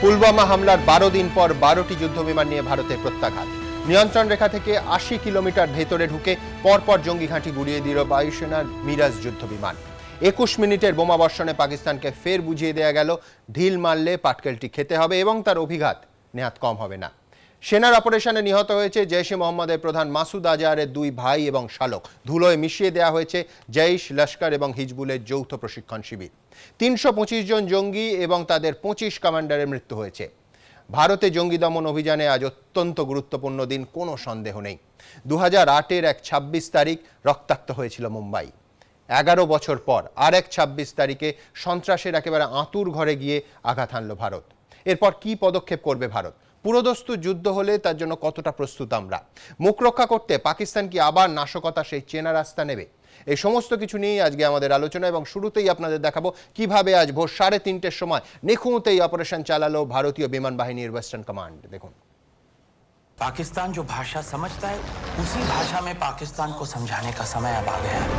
পুলওয়ামা হামলার 12 দিন পর 12টি যুদ্ধবিমান নিয়ে ভারতের প্রত্যাঘাত। নিয়ন্ত্রণ রেখা থেকে 80 কিলোমিটার ভেতরে ঢুকে পরপর জঙ্গি ঘাঁটি গুড়িয়ে দিল বায়ুসেনার মিরাজ যুদ্ধবিমান। 21 মিনিটের বোমাবর্ষণে পাকিস্তানকে ফের বুঝিয়ে দেয়া গেল ঢিল মারলে পাটকেলটি খেতে হবে এবং তার অভিঘাত নেহাত কম হবে না। সেনার অপারেশনে নিহত হয়েছে জৈশ-ই মোহাম্মদের প্রধান মাসুদ আজহারের 2 ভাই এবং শালক। ধুলোয় মিশিয়ে দেওয়া হয়েছে জৈশ, লস্কর এবং হিজবুলের যৌথ প্রশিক্ষণ শিবির। 325 জন জঙ্গি এবং তাদের 25 কমান্ডারের মৃত্যু হয়েছে। ভারতে জঙ্গি দমন অভিযানে আজ অত্যন্ত গুরুত্বপূর্ণ দিন, কোনো সন্দেহ নেই। 2008-এর এক 26 তারিখ রক্তাক্ত হয়েছিল মুম্বাই। 11 বছর পর আর এক 26 তারিখে সন্ত্রাসের একেবারে আঁতুর ঘরে গিয়ে আঘাত হানল ভারত। এরপর কি পদক্ষেপ করবে ভারত? পুরোদস্তুর যুদ্ধ হলে তার জন্য কতটা প্রস্তুত আমরা? মুখ রক্ষা করতে পাকিস্তান কি আবার নাশকতা সেই চেনা রাস্তা নেবে? এই সমস্ত কিছু নিয়েই আজকে আমাদের আলোচনা, এবং শুরুতেই আপনাদের দেখাবো কিভাবে আজ ভোর 3:30-র সময় নিখুঁত এই অপারেশন চালালো ভারতীয় বিমান বাহিনীর ওয়েস্টার্ন কমান্ড। দেখুন। पाकिस्तान जो भाषा समझता है उसी भाषा में पाकिस्तान को समझाने का समय अब आ गया है।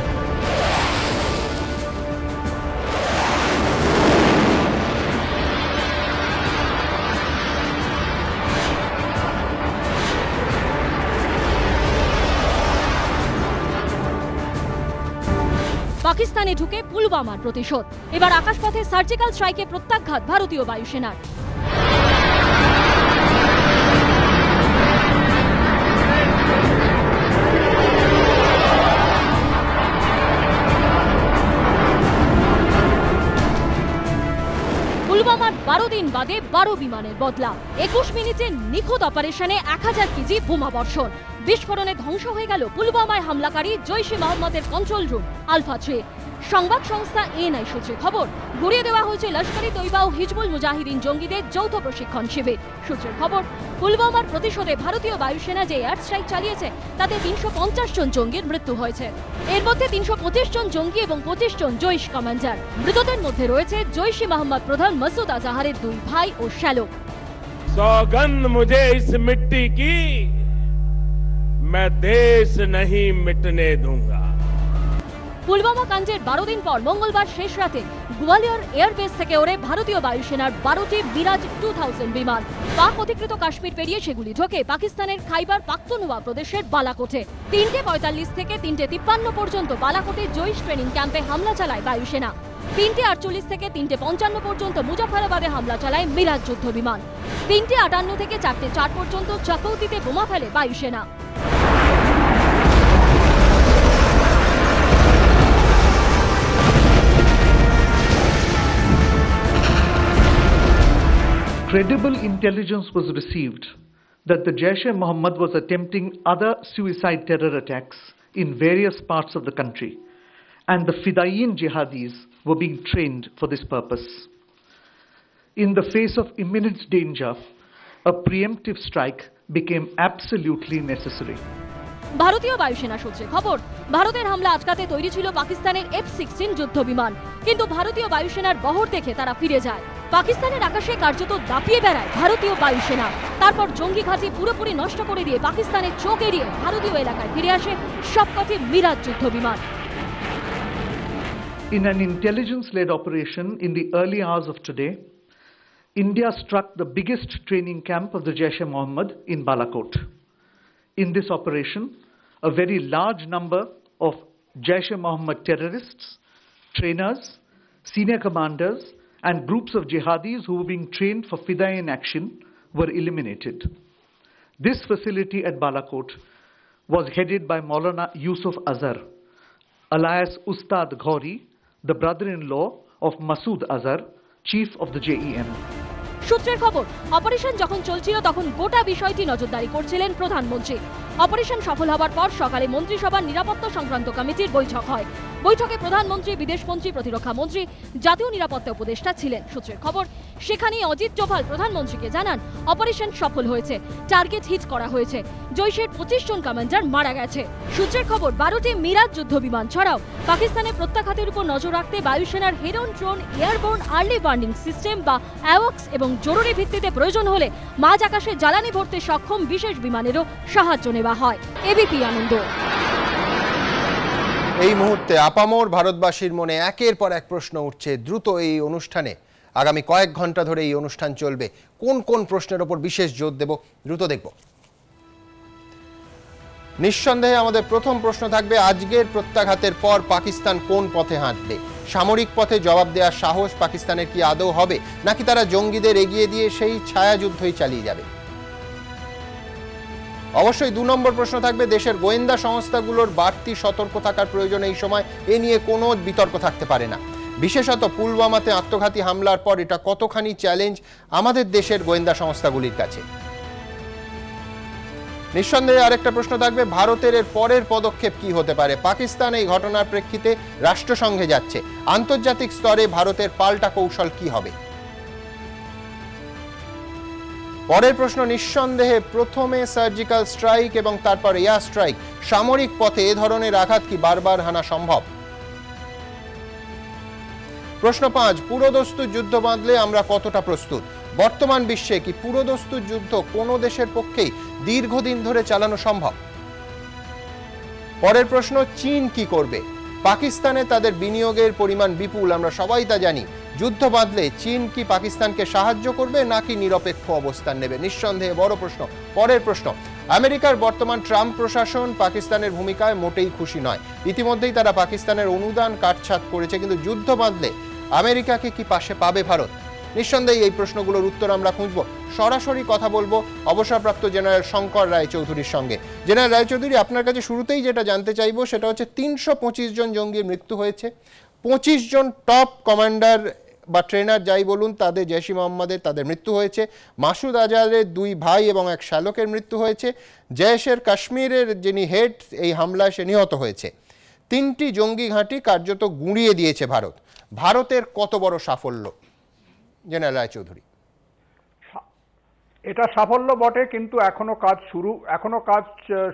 পাকিস্তানে ঢুকে পুলওয়ামার প্রতিশোধ। এবার আকাশপথে সার্জিক্যাল স্ট্রাইকে প্রত্যাঘাত ভারতীয় বায়ুসেনার। পুলওয়ামার 12 দিন বাদে 12 বিমানের বদলা। 21 মিনিটে নিখুঁত অপারেশনে 1000 কেজি বোমা বর্ষণ। বিস্ফোরণে ধ্বংস হয়ে গেল পুলওয়ামায় হামলাকারী জৈশ-ই মোহাম্মদের কন্ট্রোল রুম আলফা 3। সংবাদ সংস্থা এএনআই সূত্রে খবর, গুড়িয়ে দেওয়া হয়েছে লস্কর-ই তৈবা ও হিজবুল মুজাহিদিন জঙ্গিদের যৌথ প্রশিক্ষণ শিবির। সূত্রের খবর, পুলওয়ামার প্রতিশোধে ভারতীয় বায়ুসেনা যে এয়ার স্ট্রাইক চালিয়েছে তাতে 350 জন জঙ্গির মৃত্যু হয়েছে। এর মধ্যে 325 জন জঙ্গি এবং 25 জন জৈশ কমান্ডার। মৃতদের মধ্যে রয়েছে জৈশ-ই মোহাম্মদ প্রধান মাসুদ আজহারের 2 ভাই ও শ্যালক। सौगंध मुझे इस मिट्टी की, मैं देश नहीं मिटने दूंगा। পুলওয়ামা কাণ্ডের 12 দিন পর মঙ্গলবার শেষ রাতে গোয়ালিয়র এয়ারবেস থেকে ওড়ে ভারতীয় বায়ুসেনার 12টি মিরাজ 2000 বিমান। পাক অধিকৃত কাশ্মীর পেরিয়ে সেগুলি ঢোকে পাকিস্তানের খাইবার পাখতুনখোয়া প্রদেশের বালাকোটে। 3:45 থেকে 3:53 পর্যন্ত বালাকোটে জৈশ ট্রেনিং ক্যাম্পে হামলা চালায় বায়ুসেনা। 3:48 থেকে 3:55 পর্যন্ত মুজাফফরাবাদে হামলা চালায় মিরাজ যুদ্ধ বিমান। 3:58 থেকে 4:04 পর্যন্ত চকৌতিতে বোমা ফেলে বায়ুসেনা। Credible intelligence was received that the Jaish-e-Mohammed was attempting other suicide terror attacks in various parts of the country, and the Fidaiyin jihadis were being trained for this purpose. In the face of imminent danger, a preemptive strike became absolutely necessary. ভারতীয় বায়ুসেনা সূত্রে খবর, ভারতের হামলা আটকাতে তৈরি ছিল পাকিস্তানের F-16 যুদ্ধ বিমান, কিন্তু ভারতীয় বায়ুসেনার বহর দেখে তারা ফিরে যায়। পাকিস্তানের আকাশে কার্যত দাপিয়ে বেড়ায় ভারতীয় বায়ুসেনা। তারপর জঙ্গি ঘাঁটি পুরোপুরি নষ্ট করে দিয়ে পাকিস্তানের চোখ এড়িয়ে ভারতীয় এলাকায় ফিরে আসে সবকটি মিরাজ যুদ্ধ বিমান। In an intelligence-led operation in the early hours of today, India struck the biggest training camp of the Jaish-e-Mohammed in Balakot. In this operation, a very large number of Jaish-e-Mohammed terrorists, trainers, senior commanders, and groups of jihadis who were being trained for Fidaiyin action were eliminated. This facility at Balakot was headed by Maulana Yusuf Azhar, alias Ustad Ghori, the brother-in-law of Masood Azhar, chief of the JEM. সূত্রের খবর, operation যখন চলছিল তখন গোটা বিষয়টি নজরদারি করছিলেন প্রধানমন্ত্রী। অপারেশন সফল হবার পর সকালে মন্ত্রিসভার নিরাপত্তা সংক্রান্ত কমিটির বৈঠক হয়। বৈঠকে প্রধানমন্ত্রী, বিদেশমন্ত্রী, প্রতিরক্ষা মন্ত্রী, জাতীয় নিরাপত্তা উপদেষ্টা ছিলেন। সূত্রের খবর, সেখানেই অজিত ডোভাল প্রধানমন্ত্রীকে জানান অপারেশন সফল হয়েছে, টার্গেট হিট করা হয়েছে, জৈশের 25 জন কমান্ডার মারা গেছে। সূত্রের খবর, 12টি মিরাজ যুদ্ধ বিমান ছাড়াও পাকিস্তানের প্রত্যাঘাতের উপর নজর রাখতে বায়ুসেনার Heron drone airborne early warning system বা অ্যাওয়াক্স এবং জরুরি ভিত্তিতে প্রয়োজন হলে মাঝ আকাশে জ্বালানি ভরতে সক্ষম বিশেষ বিমানেরও সাহায্য নেওয়া হয়। এবিপি আনন্দ। এই মুহূর্তে আপামর ভারতবাসীর মনে একের পর এক প্রশ্ন উঠছে। দ্রুত এই অনুষ্ঠানে আগামী কয়েক ঘন্টা ধরে এই অনুষ্ঠান চলবে। কোন কোন প্রশ্নের ওপর বিশেষ জোর দেব, দ্রুত দেখব। নিঃসন্দেহে আমাদের প্রথম প্রশ্ন থাকবে, আজকের প্রত্যাঘাতের পর পাকিস্তান কোন পথে হাঁটবে? সামরিক পথে জবাব দেওয়ার সাহস পাকিস্তানের কি আদৌ হবে, নাকি তারা জঙ্গিদের এগিয়ে দিয়ে সেই ছায়াযুদ্ধই চালিয়ে যাবে? অবশ্যই 2 নম্বর প্রশ্ন থাকবে, দেশের গোয়েন্দা সংস্থাগুলোর বাড়তি সতর্ক থাকার প্রয়োজন এই সময়, এ নিয়ে কোনো বিতর্ক থাকতে পারে না। বিশেষত পুলওয়ামাতে আত্মঘাতী হামলার পর এটা কতখানি চ্যালেঞ্জ আমাদের দেশের গোয়েন্দা সংস্থাগুলির কাছে। নিঃসন্দেহে আরেকটা প্রশ্ন থাকবে, ভারতের এর পরের পদক্ষেপ কি হতে পারে? পাকিস্তান এই ঘটনার প্রেক্ষিতে রাষ্ট্রসংঘে যাচ্ছে, আন্তর্জাতিক স্তরে ভারতের পাল্টা কৌশল কি হবে? পরের প্রশ্ন, নিঃসন্দেহে প্রথমে সার্জিক্যাল স্ট্রাইক এবং তারপর এয়ার স্ট্রাইক, সামরিক পথে এ ধরনের আঘাত কি বারবার হানা সম্ভব? প্রশ্ন 5, পুরোদস্তুর যুদ্ধ বাঁধলে আমরা কতটা প্রস্তুত? বর্তমান বিশ্বে কি পুরোদস্তুর যুদ্ধ কোনো দেশের পক্ষেই দীর্ঘদিন ধরে চালানো সম্ভব? পরের প্রশ্ন, চীন কি করবে? পাকিস্তানে তাদের বিনিয়োগের পরিমাণ বিপুল, আমরা সবাই তা জানি। যুদ্ধ বাঁধলে চীন কি পাকিস্তানকে সাহায্য করবে নাকি নিরপেক্ষ অবস্থান নেবে? নিঃসন্দেহে বড় প্রশ্ন। পরের প্রশ্ন, আমেরিকার বর্তমান ট্রাম্প প্রশাসন পাকিস্তানের ভূমিকায় মোটেই খুশি নয়। ইতিমধ্যেই তারা পাকিস্তানের অনুদান কাটছাঁট করেছে, কিন্তু যুদ্ধ বাঁধলে আমেরিকাকে কি পাশে পাবে ভারত? নিঃসন্দেহে এই প্রশ্নগুলোর উত্তর আমরা খুঁজব। সরাসরি কথা বলবো অবসরপ্রাপ্ত জেনারেল শঙ্কর রায়চৌধুরীর সঙ্গে। জেনারেল রায়চৌধুরী, আপনার কাছে শুরুতেই যেটা জানতে চাইবো সেটা হচ্ছে 325 জন জঙ্গির মৃত্যু হয়েছে, 25 জন টপ কমান্ডার বা ট্রেনার যাই বলুন তাদের, জৈশ ই মোহাম্মদের তাদের মৃত্যু হয়েছে। মাসুদ আজহারের 2 ভাই এবং 1 শ্যালকের মৃত্যু হয়েছে। জৈশের কাশ্মীরের যিনি হেড এই হামলায় সে নিহত হয়েছে। 3টি জঙ্গি ঘাঁটি কার্যত গুঁড়িয়ে দিয়েছে ভারত। ভারতের কত বড় সাফল্য জেনারেল রায়চৌধুরী? এটা সাফল্য বটে, কিন্তু এখনো কাজ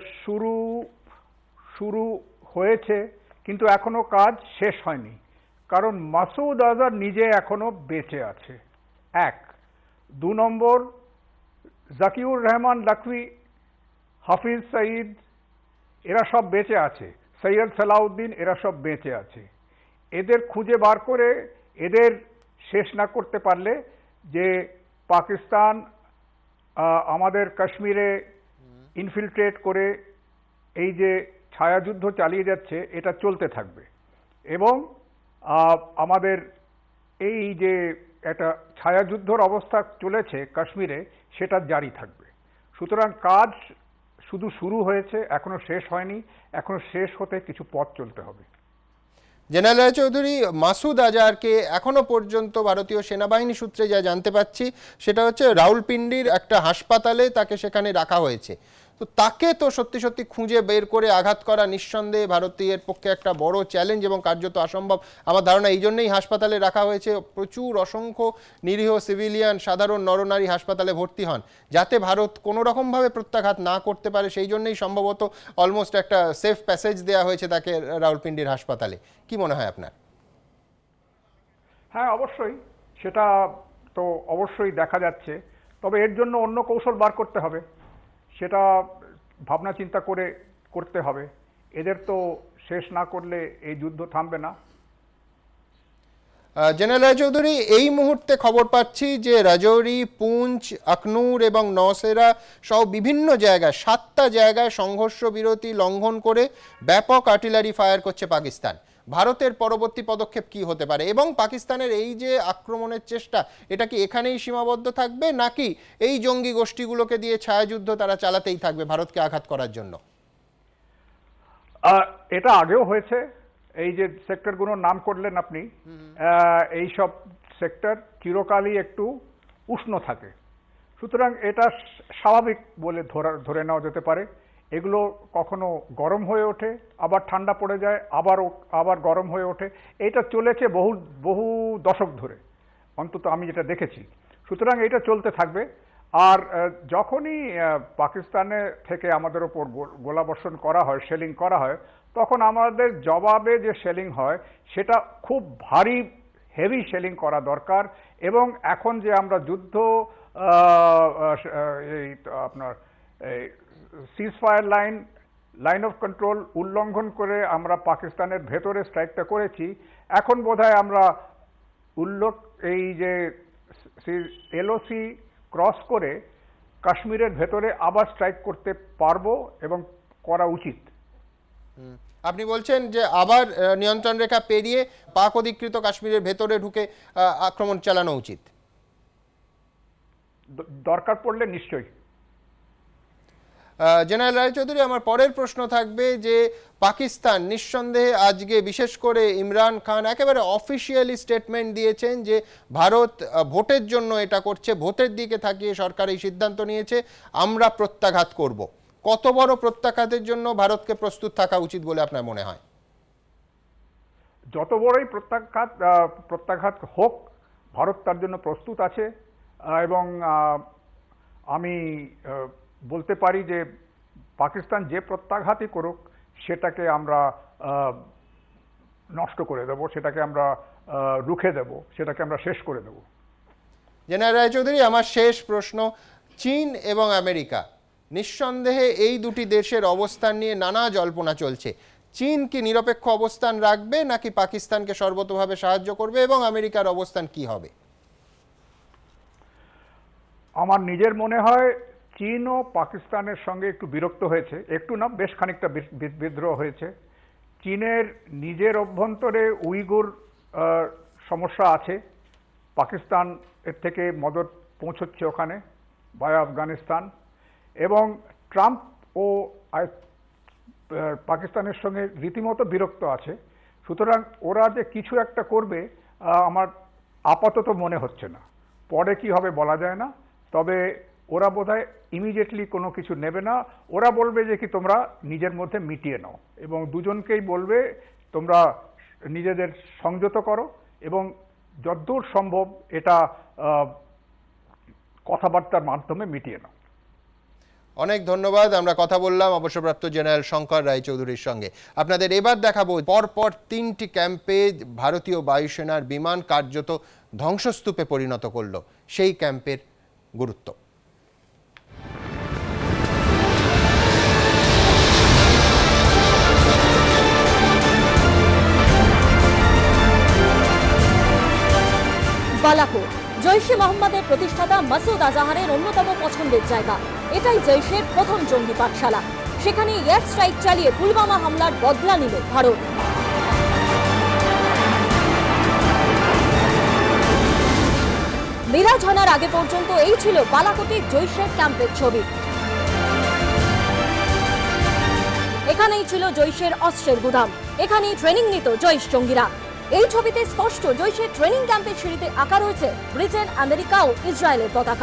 শুরু হয়েছে, কিন্তু এখনো কাজ শেষ হয়নি। কারণ মাসুদ আজহার নিজে এখনো বেঁচে আছে, 1। 2 নম্বর, জাকিউর রহমান লাখভি, হাফিজ সঈদ এরা সব বেঁচে আছে, সৈয়দ সালাউদ্দিন এরা সব বেঁচে আছে। এদের খুঁজে বার করে এদের শেষ না করতে পারলে যে পাকিস্তান আমাদের কাশ্মীরে ইনফিলট্রেট করে এই যে ছায়াযুদ্ধ চালিয়ে যাচ্ছে এটা চলতে থাকবে, এবং আমাদের এই যে একটা ছায়াযুদ্ধর অবস্থা চলেছে কাশ্মীরে সেটা জারি থাকবে। সুতরাং কাজ শুধু শুরু হয়েছে, এখনো শেষ হয়নি, এখনো শেষ হতে কিছু পথ চলতে হবে। জেনারেল রায়চৌধুরী, মাসুদ আজহারকে এখনো পর্যন্ত ভারতীয় সেনাবাহিনী সূত্রে যা জানতে পাচ্ছি সেটা হচ্ছে রাউলপিন্ডির একটা হাসপাতালে তাকে সেখানে রাখা হয়েছে। তো তাকে তো সত্যি সত্যি খুঁজে বের করে আঘাত করা নিঃসন্দেহে ভারতীয়ের পক্ষে একটা বড় চ্যালেঞ্জ এবং কার্যত অসম্ভব। আমার ধারণা এই জন্যই হাসপাতালে রাখা হয়েছে, প্রচুর অসংখ্য নিরীহ সিভিলিয়ান সাধারণ নরনারী হাসপাতালে ভর্তি হন, যাতে ভারত কোনো রকমভাবে প্রত্যাঘাত না করতে পারে। সেই জন্যই সম্ভবত অলমোস্ট একটা সেফ প্যাসেজ দেওয়া হয়েছে তাকে রাউলপিন্ডির হাসপাতালে। কি মনে হয় আপনার? হ্যাঁ, অবশ্যই সেটা তো অবশ্যই দেখা যাচ্ছে, তবে এর জন্য অন্য কৌশল বার করতে হবে, সেটা ভাবনা চিন্তা করে করতে হবে। এদের তো শেষ না করলে এই যুদ্ধ থামবে না। জেনারেল রায়চৌধুরী, এই মুহূর্তে খবর পাচ্ছি যে রাজৌরি, পুঞ্চ, আখনুর এবং নওশেরা সহ বিভিন্ন জায়গায় 7টা জায়গায় সংঘর্ষ বিরতি লঙ্ঘন করে ব্যাপক আর্টিলারি ফায়ার করছে পাকিস্তান। ভারতের পরবর্তী পদক্ষেপ কি হতে পারে, এবং পাকিস্তানের এই যে আক্রমণের চেষ্টা এটা কি এখানেই সীমাবদ্ধ থাকবে, নাকি এই জঙ্গি গোষ্ঠীগুলোকে দিয়ে ছায়াযুদ্ধ তারা চালাতেই থাকবে ভারতকে আঘাত করার জন্য? এটা আগেও হয়েছে, এই যে সেক্টরগুলোর নাম করলেন আপনি, এই সব সেক্টর চিরকালই একটু উষ্ণ থাকে, সুতরাং এটা স্বাভাবিক বলে ধরে নেওয়া যেতে পারে। এগুলো কখনো গরম হয়ে ওঠে, আবার ঠান্ডা পড়ে যায়, আবার গরম হয়ে ওঠে। এটা চলেছে বহু দশক ধরে, অন্তত আমি যেটা দেখেছি। সুতরাং এটা চলতে থাকবে। আর যখনই পাকিস্তানে থেকে আমাদের ওপর গোলাবর্ষণ করা হয়, শেলিং করা হয়, তখন আমাদের জবাবে যে শেলিং হয় সেটা খুব ভারী হেভি শেলিং করা দরকার। এবং এখন যে আমরা যুদ্ধ আপনার সিজফায়ার লাইন অফ কন্ট্রোল উল্লঙ্ঘন করে আমরা পাকিস্তানের ভেতরে স্ট্রাইকটা করেছি, এখন বোধহয় আমরা এই যে এলওসি ক্রস করে কাশ্মীরের ভেতরে আবার স্ট্রাইক করতে পারবো এবং করা উচিত। আপনি বলছেন যে আবার নিয়ন্ত্রণ রেখা পেরিয়ে পাক অধিকৃত কাশ্মীরের ভেতরে ঢুকে আক্রমণ চালানো উচিত, দরকার পড়লে নিশ্চয়ই। জেনারেল রায়চৌধুরী, আমার পরের প্রশ্ন থাকবে যে পাকিস্তান নিঃসন্দেহে আজকে বিশেষ করে ইমরান খান একেবারে অফিসিয়ালি স্টেটমেন্ট দিয়েছেন যে ভারত ভোটের জন্য এটা করছে, ভোটের দিকে থাকিয়ে সরকার এই সিদ্ধান্ত নিয়েছে, আমরা প্রত্যাঘাত করব। কত বড় প্রত্যাঘাতের জন্য ভারতকে প্রস্তুত থাকা উচিত বলে আপনার মনে হয়? যত বড়ই প্রত্যাঘাত হোক, ভারত তার জন্য প্রস্তুত আছে এবং আমি বলতে পারি যে পাকিস্তান যে প্রত্যাঘাতই করুক সেটাকে আমরা নষ্ট করে দেব, সেটাকে আমরা রুখে দেব, সেটাকে আমরা শেষ করে দেব। জেনারেল রায়চৌধুরী, আমার শেষ প্রশ্ন, চীন এবং আমেরিকা নিঃসন্দেহে এই দুটি দেশের অবস্থান নিয়ে নানা জল্পনা চলছে। চীন কি নিরপেক্ষ অবস্থান রাখবে নাকি পাকিস্তানকে সর্বতোভাবে সাহায্য করবে এবং আমেরিকার অবস্থান কি হবে? আমার নিজের মনে হয় চীনও পাকিস্তানের সঙ্গে একটু বিরক্ত হয়েছে, একটু না বেশ খানিকটা বিদ্রোহ হয়েছে। চীনের নিজের অভ্যন্তরে উইগুর সমস্যা আছে, পাকিস্তান এর থেকে মদত পৌঁছচ্ছে ওখানে বায়া আফগানিস্তান, এবং ট্রাম্প ও পাকিস্তানের সঙ্গে রীতিমতো বিরক্ত আছে। সুতরাং ওরা যে কিছু একটা করবে আমার আপাতত মনে হচ্ছে না, পরে কি হবে বলা যায় না। তবে ওরা বোধহয় ইমিডিয়েটলি কোনো কিছু নেবে না, ওরা বলবে যে কি তোমরা নিজের মধ্যে মিটিয়ে নাও এবং দুজনকেই বলবে তোমরা নিজেদের সংযত করো এবং যতদূর সম্ভব এটা কথাবার্তার মাধ্যমে মিটিয়ে নাও। অনেক ধন্যবাদ। আমরা কথা বললাম অবসরপ্রাপ্ত জেনারেল শঙ্কর রায়চৌধুরীর সঙ্গে। আপনাদের এবার দেখাবো পরপর 3টি ক্যাম্পে ভারতীয় বায়ুসেনার বিমান কার্যত ধ্বংসস্তূপে পরিণত করল, সেই ক্যাম্পের গুরুত্ব। বালাকোট জৈশে মোহাম্মদের প্রতিষ্ঠাতা মাসুদ আজাহারের অন্যতম পছন্দের জায়গা। এটাই জৈশের প্রথম জঙ্গি পাঠশালা। সেখানে এয়ার স্ট্রাইক চালিয়ে পুলওয়ামা হামলার বদলা নিল ভারত। মিরাজ হানার আগে পর্যন্ত এই ছিল বালাকোটে জৈশের ক্যাম্পের ছবি। এখানেই ছিল জৈশের অস্ত্রের গুদাম, এখানেই ট্রেনিং নিত জৈশ জঙ্গিরা। এই ছবিতে স্পষ্ট জৈশের ট্রেনিং ক্যাম্পের সিঁড়িতে আঁকা রয়েছে ব্রিটেন, আমেরিকা ও ইসরায়েলের পতাকা।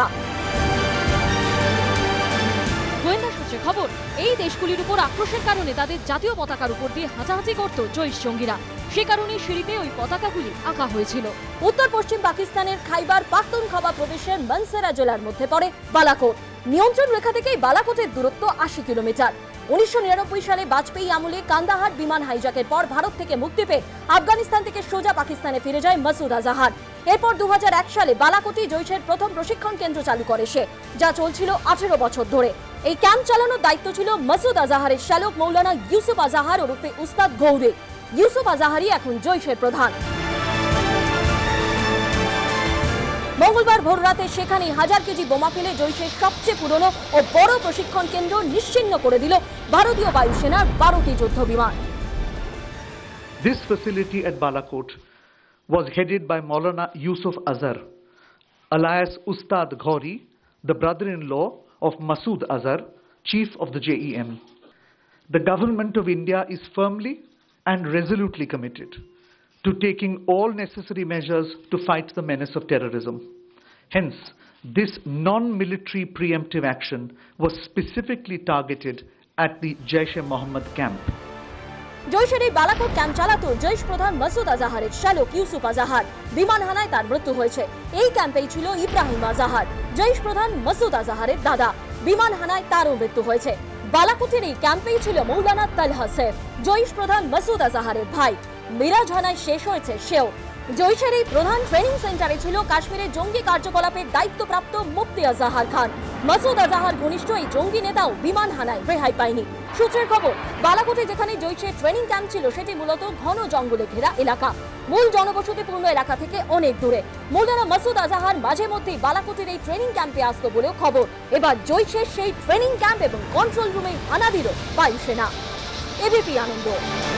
গোয়েন্দা সূত্রে খবর, এই দেশগুলির উপর আক্রোশের কারণে তাদের জাতীয় পতাকার উপর দিয়ে হাঁটাহাঁটি করত জৈশ জঙ্গিরা। সে কারণে সিঁড়িতে ওই পতাকাগুলি আঁকা হয়েছিল। উত্তর পশ্চিম পাকিস্তানের খাইবার পাখতুনখোয়া প্রদেশের মনসেরা জেলার মধ্যে পড়ে বালাকোট। নিয়ন্ত্রণ রেখা থেকেই বালাকোটের দূরত্ব 80 কিলোমিটার। 1999 সালে বাজপেয়ী আমলে কান্দাহার বিমান হাইজ্যাকের পর ভারত থেকে মুক্তি পেয়ে আফগানিস্তান থেকে সোজা পাকিস্তানে ফিরে যায় মাসুদ আজাহার। এরপর 2001 সালে বালাকোটে জৈশের প্রথম প্রশিক্ষণ কেন্দ্র চালু করে সে, যা চলছিল 18 বছর ধরে। এই ক্যাম্প চালানোর দায়িত্ব ছিল মাসুদ আজাহারের শ্যালক মৌলানা ইউসুফ আজাহার ওরফে উস্তাদ গৌরে। ইউসুফ আজাহারই এখন জৈশের প্রধান। মঙ্গলবার ভোর রাতে সেখানেই 1000 কেজি বোমা ফেলে জৈশের সবচেয়ে পুরনো ও বড় প্রশিক্ষণ কেন্দ্র নিশ্চিহ্ন করে দিল ভারতীয় বায়ুসেনার 12টি যুদ্ধ বিমান। This facility at Balakot was headed by Maulana Yusuf Azhar, alias Ustad Ghori, the brother-in-law of Masood Azhar, chief of the JEM. The government of India is firmly and resolutely committed to taking all necessary measures to fight the menace of terrorism. Hence, this non-military preemptive action was specifically targeted at the Jaish-e-Mohammed camp. জৈশের এই Balakot camp চালাতো জৈশ প্রধান মাসুদ আজাহারের শ্যালক ইউসুফ আজাহার। বিমান হানায় তার মৃত্যু হয়েছে। এই ক্যাম্পেই ছিল ইব্রাহিম আজাহার, জৈশ প্রধান মাসুদ আজাহারের দাদা। বিমান হানায় তারও মৃত্যু হয়েছে। বালাকোটের এই ক্যাম্পেই ছিল মৌলানা তালহা সেফ, জৈশ প্রধান মাসুদ আজাহারের ভাই। মিরাজ হানায় শেষ হয়েছে সেও। জৈশের এই প্রধান ট্রেনিং সেন্টারে ছিল কাশ্মীরের জঙ্গি কার্যকলাপের দায়িত্বপ্রাপ্ত মুফতি আজাহার খান। মাসুদ আজাহার ঘনিষ্ঠ এই জঙ্গি নেতাও বিমান হানায় রেহাই পায়নি। সূত্রের খবর, বালাকোটে যেখানে জৈশের ট্রেনিং ক্যাম্প ছিল সেটি মূলত ঘন জঙ্গলে ঘেরা এলাকা, মূল জনবসতিপূর্ণ এলাকা থেকে অনেক দূরে। মৌলানা মাসুদ আজাহার মাঝে মধ্যেই বালাকোটের এই ট্রেনিং ক্যাম্পে আসতো বলেও খবর। এবার জৈশের সেই ট্রেনিং ক্যাম্প এবং কন্ট্রোল রুমে হানা দিল বায়ুসেনা। এবিপি আনন্দ।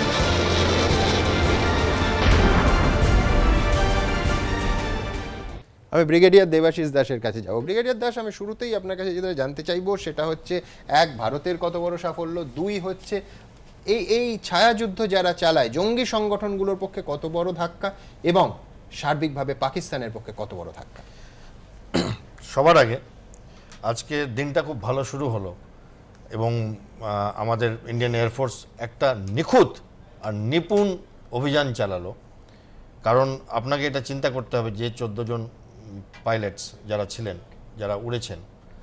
আমি ব্রিগেডিয়ার দেবাশিস দাসের কাছে যাব। ব্রিগেডিয়ার দাস, আমি শুরুতেই আপনার কাছে যেটা জানতে চাইবো সেটা হচ্ছে, এক, ভারতের কত বড় সাফল্য, দুই হচ্ছে এই ছায়াযুদ্ধ যারা চালায় জঙ্গি সংগঠনগুলোর পক্ষে কত বড় ধাক্কা, এবং সার্বিকভাবে পাকিস্তানের পক্ষে কত বড় ধাক্কা। সবার আগে আজকে দিনটা খুব ভালো শুরু হলো এবং আমাদের ইন্ডিয়ান এয়ারফোর্স একটা নিখুঁত আর নিপুণ অভিযান চালালো। কারণ আপনাকে এটা চিন্তা করতে হবে যে 14 জন পাইলটস যারা ছিলেন, যারা উড়েছেন,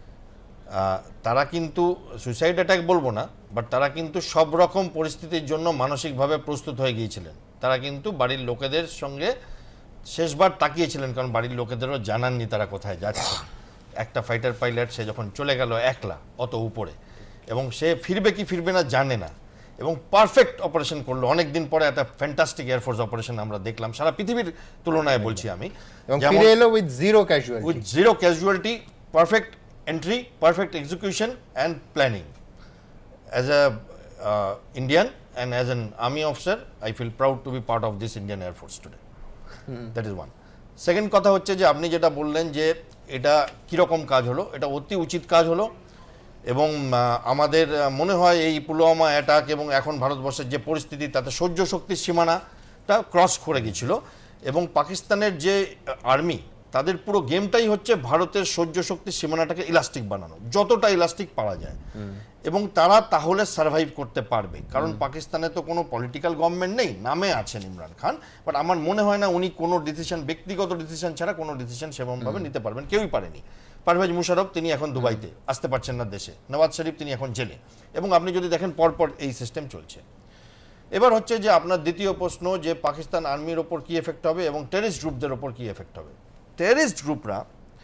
তারা কিন্তু সুইসাইড অ্যাটাক বলবো না, বাট তারা কিন্তু সব রকম পরিস্থিতির জন্য মানসিকভাবে প্রস্তুত হয়ে গিয়েছিলেন। তারা কিন্তু বাড়ির লোকেদের সঙ্গে শেষবার তাকিয়েছিলেন, কারণ বাড়ির লোকেদেরও জানাননি তারা কোথায় যাচ্ছে। একটা ফাইটার পাইলট সে যখন চলে গেল একলা অত উপরে, এবং সে ফিরবে কি ফিরবে না জানে না, এবং পারফেক্ট অপারেশন করলো। অনেক দিন পরে একটা ফ্যান্টাস্টিক এয়ারফোর্স অপারেশন আমরা দেখলাম সারা পৃথিবীর তুলনায়, বলছি আমি, এবং ফিরে এলো with zero casualty, perfect entry, perfect execution and planning. As a Indian and as an army officer I feel proud to be part of this Indian Air Force today. That is one. Second কথা হচ্ছে যে আপনি যেটা বললেন যে এটা কিরকম কাজ হলো, এটা অতি উচিত কাজ হলো, এবং আমাদের মনে হয় এই পুলওয়ামা অ্যাটাক এবং এখন ভারতবর্ষের যে পরিস্থিতি তাতে সহ্য শক্তির সীমানাটা ক্রস করে গিয়েছিল, এবং পাকিস্তানের যে আর্মি তাদের পুরো গেমটাই হচ্ছে ভারতের সহ্য শক্তির সীমানাটাকে ইলাস্টিক বানানো, যতটা ইলাস্টিক পারা যায়, এবং তারা তাহলে সার্ভাইভ করতে পারবে। কারণ পাকিস্তানে তো কোনো পলিটিক্যাল গভর্নমেন্ট নেই, নামে আছেন ইমরান খান, বাট আমার মনে হয় না উনি কোনো ডিসিশন, ব্যক্তিগত ডিসিশন ছাড়া কোনো ডিসিশন সেরকমভাবে নিতে পারবেন, কেউই পারেনি। পারভেজ মুশারফ তিনি এখন দুবাইতে, আসতে পারছেন না দেশে। নওয়াজ শরীফ তিনি এখন জেলে, এবং আপনি যদি দেখেন পরপর এই সিস্টেম চলছে। এবার হচ্ছে যে আপনার দ্বিতীয় প্রশ্ন যে পাকিস্তান আর্মির ওপর কী এফেক্ট হবে এবং টেররিস্ট গ্রুপদের ওপর কী এফেক্ট হবে। টেররিস্ট গ্রুপরা,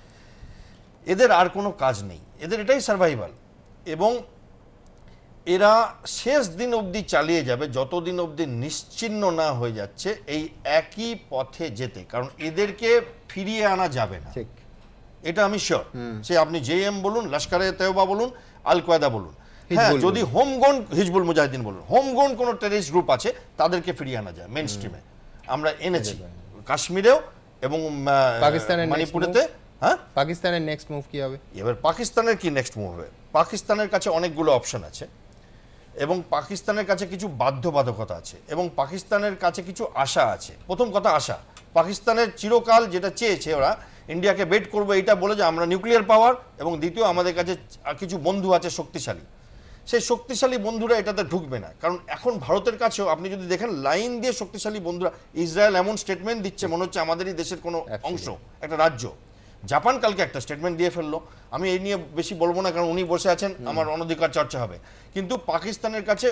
এদের আর কোনো কাজ নেই, এদের এটাই সার্ভাইভাল, এবং এরা শেষ দিন অবধি চালিয়ে যাবে যতদিন অবধি নিশ্চিহ্ন না হয়ে যাচ্ছে এই একই পথে যেতে, কারণ এদেরকে ফিরিয়ে আনা যাবে না, এটা আমি শিওর। সে আপনি জেএম বলুন, লস্করে তৈয়বা বলুন, আল কয়েদা বলুন, হ্যাঁ, যদি হোমগ্রাউন্ড হিজবুল মুজাহিদিন বলুন, হোমগ্রাউন্ড কোনো টেররিস্ট গ্রুপ আছে তাদেরকে ফিরিয়ে আনা যায় মেইন স্ট্রিমে। আমরা এনেছি কাশ্মীরেও এবং পাকিস্তানের মণিপুরেতে। হ্যাঁ, পাকিস্তানের নেক্সট মুভ কি হবে? এবার পাকিস্তানের কি নেক্সট মুভ হবে? পাকিস্তানের কাছে অনেকগুলো অপশন আছে, এবং পাকিস্তানের কাছে কিছু বাধ্যবাধকতা আছে, এবং পাকিস্তানের কাছে কিছু আশা আছে। প্রথম কথা আশা, পাকিস্তানের চিরকাল যেটা চেয়েছে ওরা ইন্ডিয়াকে বেট করবে এইটা বলে যে আমরা নিউক্লিয়ার পাওয়ার, এবং দ্বিতীয় আমাদের কাছে কিছু বন্ধু আছে শক্তিশালী। সেই শক্তিশালী বন্ধুরা এটাতে ঢুকবে না, কারণ এখন ভারতের কাছেও আপনি যদি দেখেন লাইন দিয়ে শক্তিশালী বন্ধুরা, ইসরায়েল এমন স্টেটমেন্ট দিচ্ছে মনে হচ্ছে আমাদেরই দেশের কোনো অংশ, একটা রাজ্য। জাপান কালকে একটা স্টেটমেন্ট দিয়ে ফেললো, আমি এই নিয়ে বেশি বলবো না কারণ উনি বসে আছেন, আমার অনধিকার চর্চা হবে। কিন্তু পাকিস্তানের কাছে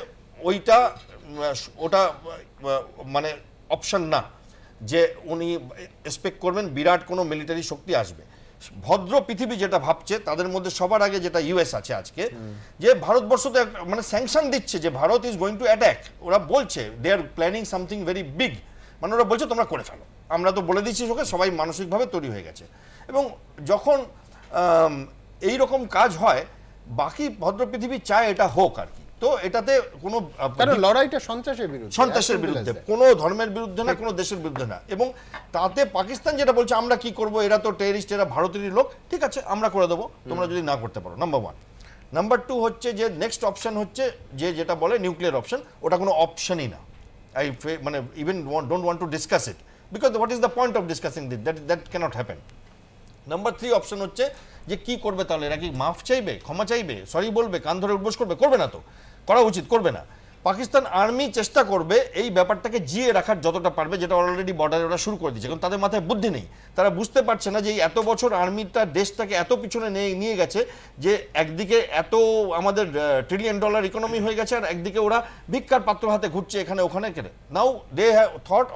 ওটা মানে অপশন না যে উনি এক্সপেক্ট করবেন বিরাট কোনো মিলিটারি শক্তি আসবে। ভদ্র পৃথিবী যেটা ভাবছে তাদের মধ্যে সবার আগে যেটা ইউএস আছে আজকে, যে ভারতবর্ষ তো মানে স্যাংশন দিচ্ছে যে Bharat is going to attack. ওরা বলছে they are planning something very big, মানে ওরা বলছে তোমরা করে ফেলো, আমরা তো বলে দিচ্ছি ওকে, সবাই মানসিকভাবে তৈরি হয়ে গেছে। এবং যখন এই রকম কাজ হয় বাকি ভদ্র পৃথিবী চায় এটা হোক আর কি। তো এটাতে কোনো লড়াইটা সন্ত্রাসের বিরুদ্ধে, কোনো ধর্মের বিরুদ্ধে না, কোনো দেশের বিরুদ্ধে না। এবং তাতে পাকিস্তান যেটা বলছে আমরা কি করব, এরা তো টেররিস্ট, এরা ভারতেরই লোক, ঠিক আছে আমরা করে দেবো তোমরা যদি না করতে পারো, নাম্বার ওয়ান। নাম্বার টু হচ্ছে যে নেক্সট অপশন হচ্ছে যে যেটা বলে নিউক্লিয়ার অপশন, ওটা কোনো অপশনই না। মানে even don't want to discuss it, because what is the point of discussing this, that cannot happen. Number three option হচ্ছে যে কি করবে তাহলে, এরা কি মাফ চাইবে, ক্ষমা চাইবে, সরি বলবে, কান ধরে উঠবোস করবে? করবে না, তো করা উচিত, করবে না। পাকিস্তান আর্মি চেষ্টা করবে এই ব্যাপারটাকে জিয়ে রাখার যতটা পারবে, যেটা অলরেডি বর্ডারে ওরা শুরু করে দিচ্ছে, কারণ তাদের মাথায় বুদ্ধি নেই। তারা বুঝতে পারছে না যে এত বছর আর্মিটা দেশটাকে এত পিছনে নিয়ে গেছে যে একদিকে এত আমাদের $1 ট্রিলিয়ন ইকোনমি হয়ে গেছে, আর একদিকে ওরা ভিক্ষার পাত্র হাতে ঘুরছে এখানে ওখানে কেন। Now they have thought of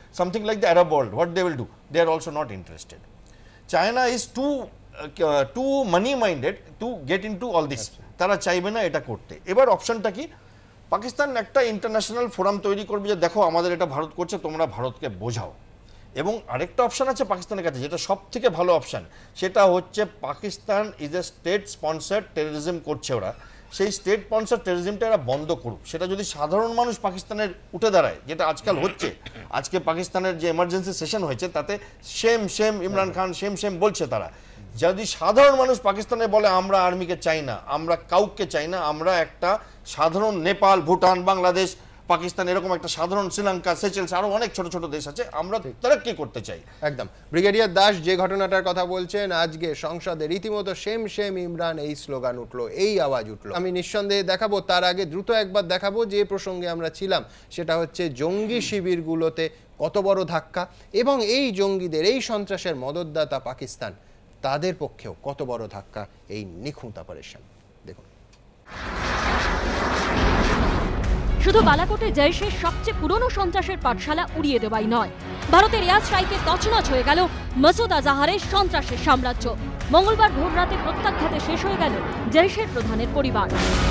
something like the Arab world, what they will do? They are also not interested. China is too money minded to get into all this. তারা চাইবে না এটা করতে। এবার অপশনটা কি? পাকিস্তান একটা ইন্টারন্যাশনাল ফোরাম তৈরি করবে যে দেখো আমাদের এটা ভারত করছে, তোমরা ভারতকে বোঝাও। এবং আরেকটা অপশন আছে পাকিস্তানের কাছে, যেটা সব থেকে ভালো অপশন, সেটা হচ্ছে Pakistan is a state sponsored terrorism করছে ওরা, সেই স্টেট স্পন্সার্ড টেররিজমটা এরা বন্ধ করুক। সেটা যদি সাধারণ মানুষ পাকিস্তানের উঠে দাঁড়ায়, যেটা আজকাল হচ্ছে, আজকে পাকিস্তানের যে এমার্জেন্সি সেশন হয়েছে তাতে সেম ইমরান খান সেম বলছে তারা, যদি সাধারণ মানুষ পাকিস্তানে বলে আমরা আর্মিকে চাই না, আমরা কাউকে চাই না, আমরা একটা সাধারণ নেপাল, ভুটান, বাংলাদেশ, পাকিস্তান, এরকম একটা সাধারণ শ্রীলঙ্কা, সেচেলস, আরো অনেক ছোট ছোট দেশ আছে, আমরা তারা কি করতে চাই। একদম ব্রিগেডিয়ার দাস যে ঘটনাটার কথা বলছেন, আজকে সংসদে রীতিমতো সেম ইমরান এই স্লোগান উঠলো, এই আওয়াজ উঠলো। আমি নিঃসন্দেহে দেখাবো, তার আগে দ্রুত একবার দেখাবো যে প্রসঙ্গে আমরা ছিলাম, সেটা হচ্ছে জঙ্গি শিবিরগুলোতে কত বড় ধাক্কা, এবং এই জঙ্গিদের, এই সন্ত্রাসের মদতদাতা পাকিস্তান, তাদের পক্ষেও কত বড় ধাক্কা এই নিখুঁত অপারেশন। দেখুন, শুধু বালাকোটে জৈশের সবচেয়ে পুরনো সন্ত্রাসের পাঠশালা উড়িয়ে দেওয়াই নয়, ভারতের এয়ার স্ট্রাইকে তছনছ হয়ে গেল মাসুদ আজাহারের সন্ত্রাসের সাম্রাজ্য। মঙ্গলবার ভোর রাতে প্রত্যাঘাতে শেষ হয়ে গেল জৈশের প্রধানের পরিবার।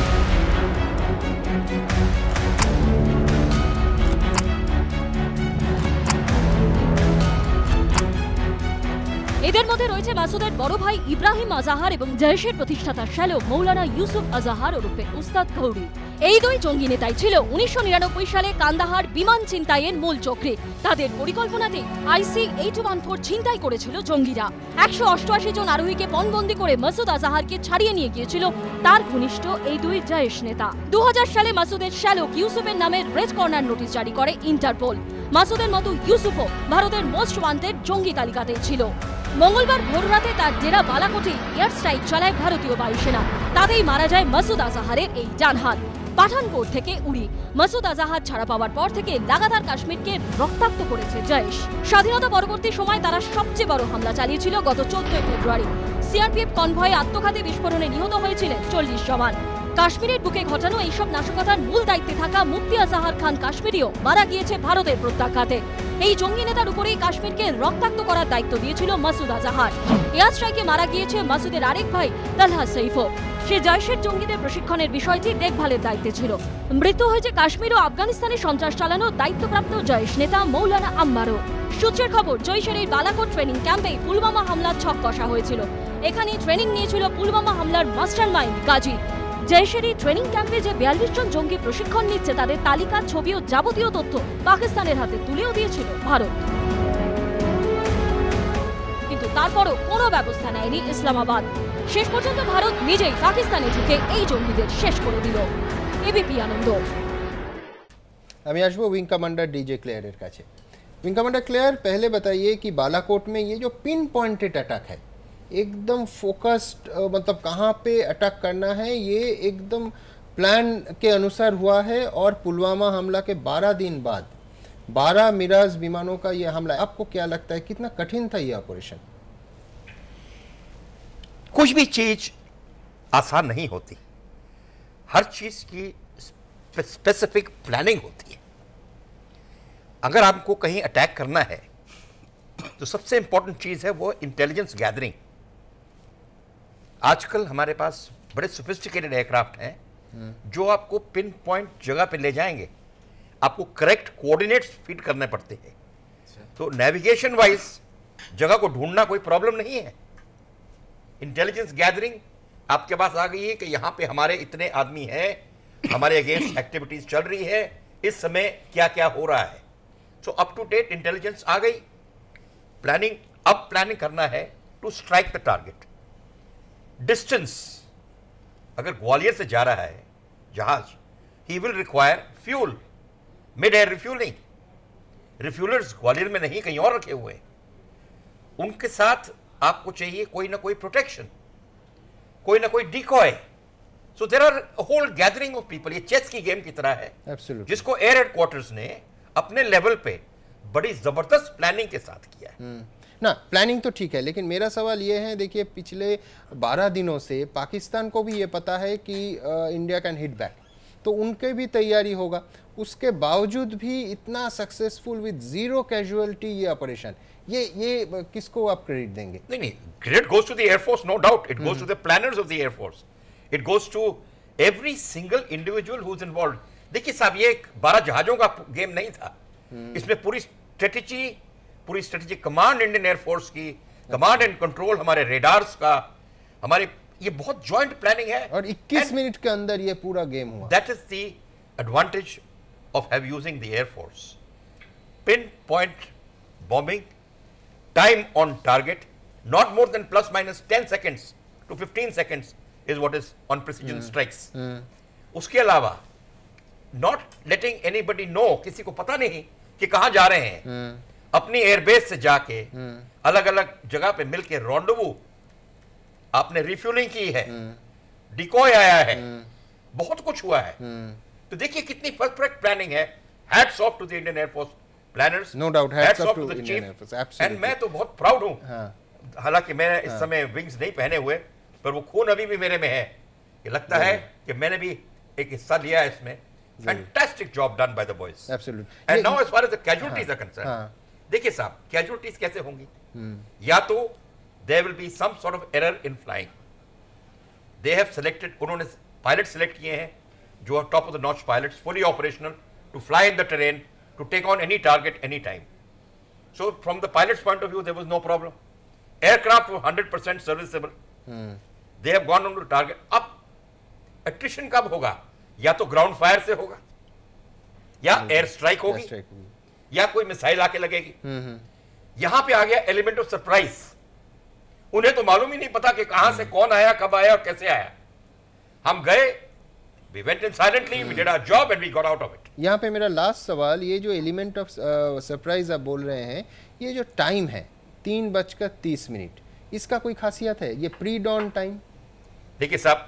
এদের মধ্যে রয়েছে মাসুদের বড় ভাই ইব্রাহিম আজাহার এবং জৈশের প্রতিষ্ঠাতা শ্যালো মৌলানা ইউসুফ আজাহার ওরফে উস্তাদ ঘৌরি। এই দুই জঙ্গি নেতাই ছিল 1999 সালে কান্দাহার বিমান ছিনতাইয়ের মূল চক্রী। তাদের পরিকল্পনাতেই IC-814 ছিনতাই করেছিল জঙ্গিরা। 188 জন আরোহীকে পণবন্দি করে মাসুদ আজাহারকে ছাড়িয়ে নিয়ে গিয়েছিল তার ঘনিষ্ঠ এই দুই জৈশ নেতা। 2000 সালে মাসুদের শ্যালক ইউসুফের নামে রেড কর্নার নোটিশ জারি করে ইন্টারপোল। মাসুদের মতো ইউসুফও ভারতের মোস্ট ওয়ান্টেড জঙ্গি তালিকাতেই ছিল। মঙ্গলবার ভোররাতে তার ডেরা বালাকোটে এয়ার স্ট্রাইক চালায় ভারতীয় বায়ুসেনা। তাতেই মারা যায় মাসুদ আজাহারের এই ডানহাত। পাঠানকোট থেকে উড়ি মাসুদ আজাহার ছাড়া পাওয়ার পর থেকে লাগাতার কাশ্মীরকে রক্তাক্ত করেছে জৈশ। স্বাধীনতা পরবর্তী সময় তারা সবচেয়ে বড় হামলা চালিয়েছিল গত 14 ফেব্রুয়ারি। সিআরপিএফ কনভয়ে আত্মঘাতী বিস্ফোরণে নিহত হয়েছিলেন 40 জওয়ান। কাশ্মীরের বুকে ঘটানো এইসব নাশকতার মূল দায়িত্বে থাকা মুফতি আজাহার খান কাশ্মীরিও মারা গিয়েছে ভারতের প্রত্যাঘাতে। এই জঙ্গি নেতার উপরেই কাশ্মীরকে রক্তাক্ত করার দায়িত্ব দিয়েছিল মাসুদ আজাহার। এয়ার স্ট্রাইকে মারা গিয়েছে মাসুদের আরেক ভাই তালহা সৈফও। সে জৈশের জঙ্গিদের প্রশিক্ষণের বিষয়টি দেখভালের দায়িত্বে ছিল। মৃত্যু হয়েছে কাশ্মীর ও আফগানিস্তানে সন্ত্রাস চালানোর দায়িত্বপ্রাপ্ত জৈশ নেতা মৌলানা আম্মারও। সূত্রের খবর, জৈশের এই বালাকোট ট্রেনিং ক্যাম্পে পুলওয়ামা হামলার ছক কষা হয়েছিল। এখানেই ট্রেনিং নিয়েছিল পুলওয়ামা হামলার মাস্টারমাইন্ড গাজী। জৈশের এই ট্রেনিং ক্যাম্পে যে 42 জন জঙ্গি প্রশিক্ষণ নিচ্ছে তাদের তালিকা, ছবি ও যাবতীয় তথ্য পাকিস্তানের হাতে তুলেও দিয়েছিল ভারত। কিন্তু তারপরও কোনো ব্যবস্থা নেয়নি ইসলামাবাদ। শেষ পর্যন্ত ভারত নিজেই পাকিস্তানে ঢুকে এই জঙ্গিদের শেষ করে দিল। এবিপি আনন্দ। আমি আসবো উইং कमांडर डीजे क्लेयर কাছে। विंग कमांडर क्लेयर, पहले बताइए कि बालाकोट में ये जो पिन पॉइंटेड अटैक है, एकदम फोकस्ड, मतलब कहाँ पे अटैक करना है, ये एकदम प्लान के अनुसार हुआ है, और पुलवामा हमला के 12 दिन बाद 12 मिराज विमानों का ये हमला, आपको क्या लगता है कितना कठिन था ये ऑपरेशन? कुछ भी चीज आसान नहीं होती, हर चीज की स्पेसिफिक प्लानिंग होती है। अगर आपको कहीं अटैक करना है तो सबसे इंपॉर्टेंट चीज है वो इंटेलिजेंस गैदरिंग। आजकल हमारे पास बड़े सोफिस्टिकेटेड एयरक्राफ्ट हैं जो आपको पिन पॉइंट जगह पे ले जाएंगे, आपको करेक्ट कोऑर्डिनेट्स फीड करने पड़ते हैं। तो नेविगेशन वाइज जगह को ढूंढना कोई प्रॉब्लम नहीं है। इंटेलिजेंस गैदरिंग आपके पास आ गई है कि यहां पे हमारे इतने आदमी हैं, हमारे अगेंस्ट एक्टिविटीज चल रही है, इस समय क्या क्या हो रहा है। So up to date intelligence आ गई। प्लानिंग, अब प्लानिंग करना है to strike the target. Distance, अगर ग्वालियर से जा रहा है जहाज, he will require fuel, mid air refuelling. Refuellers Gwalior में नहीं, कहीं और रखे हुए हैं। उनके साथ आपको चाहिए कोई ना कोई प्रोटेक्शन, कोई ना कोई decoy. So there are whole gathering of people. ये चेस की गेम की तरह है, जिसको एयर हेडक्वार्टर्स ने अपने लेवल पे बड़ी जबरदस्त प्लानिंग के साथ किया है। ना प्लानिंग तो ठीक है, लेकिन मेरा सवाल ये है, देखिए पिछले 12 दिनों से पाकिस्तान को भी ये पता है कि इंडिया कैन हिट बैक, तो उनके भी तैयारी होगा। उसके बावजूद भी इतना सक्सेसफुल विद जीरो कैजुअलिटी ये ऑपरेशन, ये किसको आप क्रेडिट देंगे? नहीं, credit goes to the air force, no doubt. It goes to the planners of the air force. It goes to every single individual who is involved. देखिए साहब, ये 12 जहाजों का गेम नहीं था. इसमें पूरी स्ट्रेटेजिक कमांड इंडियन एयरफोर्स की, कमांड एंड कंट्रोल हमारे रेडार्स का, हमारे, ये बहुत जॉइंट प्लानिंग है. और 21 मिनट के अंदर ये पूरा गेम हुआ. That is the advantage of have using the air force. Pin point bombing, time on target, not more than plus minus 10 seconds to 15 seconds is what is on precision strikes. उसके अलावा not letting anybody know, किसी को पता नहीं कि कहां जा रहे हैं. अपनी एयरबेस से जाके अलग अलग जगह पे मिलके रॉन्डवू, आपने रिफ्यूलिंग की है, डिकॉय आया है, बहुत कुछ हुआ है. तो देखिए कितनी परफेक्ट प्लानिंग है. Hats off to the Indian air force planners, no doubt, hats off to the Indian air force. And मैं तो बहुत प्राउड हूं. हालांकि मैं इस समय विंग्स नहीं पहने हुए, पर वो खून अभी भी मेरे में है. ये लगता है कि मैंने भी एक हिस्सा लिया है इसमें. Fantastic job done by the boys. Absolutely. And now as far as the casualties are concern, देखिए साहब, कैजुअलिटीज कैसे होंगी? या तो there will be some sort of error in flying. They have selected, उन्होंने पायलट सिलेक्ट किए हैं जो are top of the notch pilots, fully operational, to fly in the terrain, to take on any target anytime. So from the pilot's point of view, there was no problem. Aircraft were 100% serviceable. They have gone on to target. अब attrition कब होगा? या तो ground fire से होगा, या air strike होगी, या कोई मिसाइल आके लगेगी. यहां पे आ गया एलिमेंट ऑफ सरप्राइज. उन्हें तो मालूम ही नहीं पता कि कहां से कौन आया, कब आया और कैसे आया. हम गए, we went in silently, we did our job and we got out of it. यहाँ पे मेरा लास्ट सवाल, ये जो एलिमेंट ऑफ सरप्राइज आप बोल रहे हैं, ये जो टाइम है 3:30, इसका कोई खासियत है? ये प्री डॉन टाइम? देखिए साहब,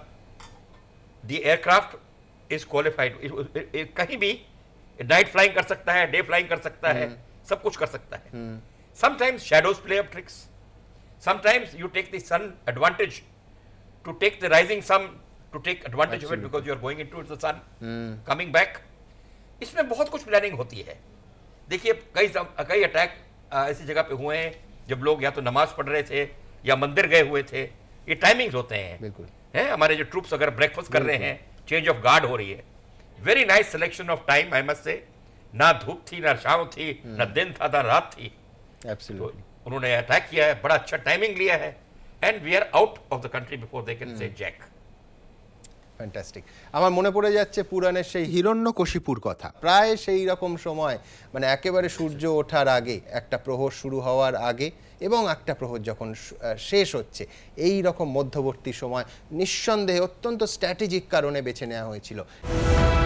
द एयरक्राफ्ट इज क्वालिफाइड. कहीं भी नाइट फ्लाइंग कर सकता है, डे फ्लाइंग कर सकता है, सब कुछ कर सकता है. Sometimes shadows play up tricks, sometimes you take the sun advantage to take the rising sun, to take advantage of it because you are going into the sun, coming back. इसमें बहुत कुछ प्लानिंग होती है. देखिए कई attack ऐसी जगह पे हुए हैं जब लोग या तो नमाज पढ़ रहे थे या मंदिर गए हुए थे. ये टाइमिंग्स होते हैं. बिल्कुल हैं. हमारे जो ट्रूप्स अगर ब्रेकफास्ट कर रहे हैं, चेंज ऑफ गार्ड हो रही है. Very nice selection of time, I must say. ना धूप थी, ना शाम थी, ना दिन था, ना रात थी. एब्सोल्युटली. उन्होंने अटैक किया है, बड़ा अच्छा टाइमिंग लिया है. And we are out of the country before they can say jack. Fantastic. আমার মনে পড়ে যাচ্ছে পুরাণের সেই হিরণ্যকশিপুর কথা. প্রায় সেই রকম সময়, মানে একেবারে সূর্য ওঠার আগে, একটা প্রহর শুরু হওয়ার আগে এবং একটা প্রহর যখন শেষ হচ্ছে, এই রকম মধ্যবর্তী সময় নিঃসন্দেহে অত্যন্ত স্ট্র্যাটেজিক কারণে বেছে নেওয়া হয়েছিল.